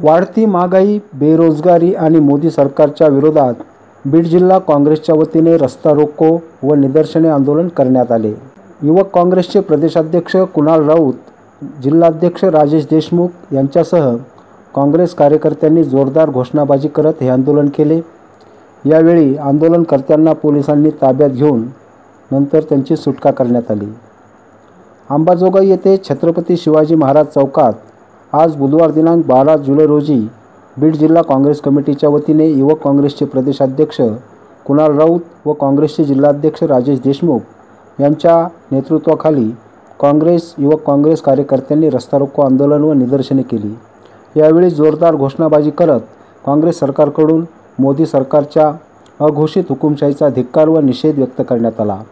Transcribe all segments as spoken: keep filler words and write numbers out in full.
वाढती महागाई, बेरोजगारी आणि मोदी सरकारच्या विरोधात बीड जिल्हा काँग्रेसच्या वतीने रस्ता रोको व निदर्शने आंदोलन करण्यात आले। युवक काँग्रेसचे प्रदेशाध्यक्ष कुणाल राऊत, जिल्हाध्यक्ष राजेश देशमुख यांच्यासह काँग्रेस कार्यकर्त्यांनी जोरदार घोषणाबाजी करत हे आंदोलन केले। यावेळी आंदोलनकर्त्यांना पोलिसांनी ताब्यात घेऊन नंतर त्यांची सुटका करण्यात आली। अंबाजोगाई येथे छत्रपती शिवाजी महाराज चौकात आज बुधवार दिनांक बारा जुलै रोजी बीड जिल्हा काँग्रेस कमिटीच्या वतीने युवक काँग्रेसचे प्रदेशाध्यक्ष कुणाल राऊत व काँग्रेसचे जिल्हाध्यक्ष राजेश देशमुख यांच्या नेतृत्वाखाली काँग्रेस युवक काँग्रेस कार्यकर्त्यांनी रस्ता रोको आंदोलन व निदर्शने केली। यावेळी जोरदार घोषणाबाजी करत काँग्रेस सरकारकडून मोदी सरकारच्या अघोषित हुकुमशाहीचा धिक्कार व निषेध व्यक्त करण्यात आला।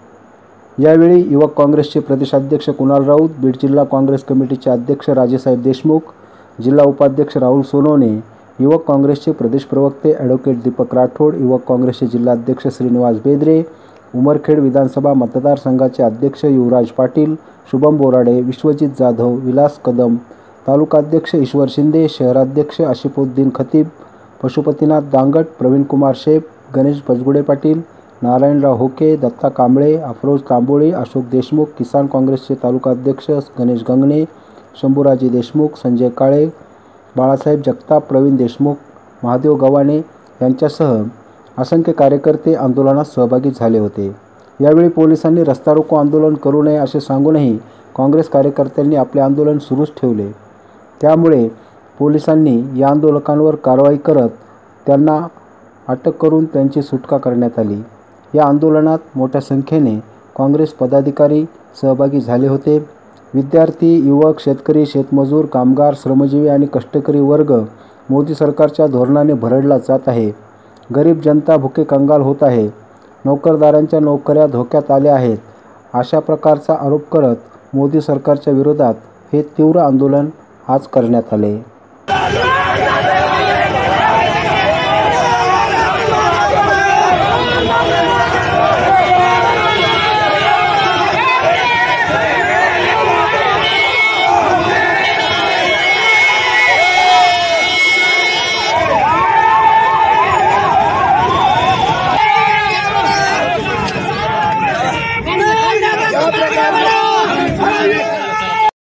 यावेळी युवक काँग्रेसचे प्रदेशाध्यक्ष कुणाल राऊत, बीड जिल्हा काँग्रेस कमिटीचे अध्यक्ष राजेसाहेब देशमुख, जिल्हा उपाध्यक्ष राहुल सोनवणे, युवक काँग्रेसचे प्रदेश प्रवक्ते ॲडव्होकेट दीपक राठोड, युवक काँग्रेसचे जिल्हाध्यक्ष श्रीनिवास बेदरे, उमरखेड विधानसभा मतदारसंघाचे अध्यक्ष युवराज पाटील, शुभम बोराडे, विश्वजित जाधव, विलास कदम, तालुकाध्यक्ष ईश्वर शिंदे, शहराध्यक्ष आशिफुद्दीन खतीब, पशुपतीनाथ दांगट, प्रवीणकुमार शेप, गणेश पजगुडे पाटील, नारायणराव होके, दत्ता कांबळे, अफरोज तांबोळी, अशोक देशमुख, किसान काँग्रेसचे तालुकाध्यक्ष गणेश गंगणे, शंभूराजे देशमुख, संजय काळे, बाळासाहेब जगताप, प्रवीण देशमुख, महादेव गव्हाणे यांच्यासह असंख्य कार्यकर्ते आंदोलनात सहभागी झाले होते। यावेळी पोलिसांनी रस्ता रोको आंदोलन करू नये असे सांगूनही काँग्रेस कार्यकर्त्यांनी आपले आंदोलन सुरूच ठेवले। त्यामुळे पोलिसांनी या आंदोलकांवर कारवाई करत त्यांना अटक करून त्यांची सुटका करण्यात आली। या आंदोलनात मोठ्या संख्येने काँग्रेस पदाधिकारी सहभागी झाले होते। विद्यार्थी, युवक, शेतकरी, शेतमजूर, कामगार, श्रमजीवी आणि कष्टकरी वर्ग मोदी सरकारच्या धोरणाने भरडला जात आहे। गरीब जनता भुके कंगाल होत आहे। नोकरदारांच्या नोकऱ्या धोक्यात आल्या आहेत, अशा प्रकारचा आरोप करत मोदी सरकारच्या विरोधात हे तीव्र आंदोलन आज करण्यात आले।